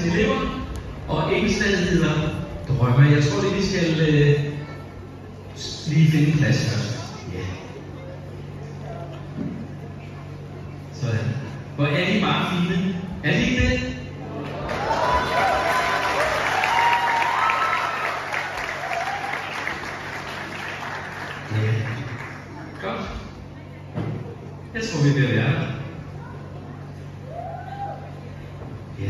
elever, og engelskfaget hedder drømme. Jeg tror, vi skal lige finde en plads først. Ja. Sådan. Hvor er de bare fine? Er de ikke det? Ja. Godt. Jeg tror, vi er ved at være der. Ja.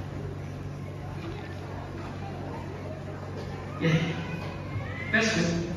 Ja. Værsgo.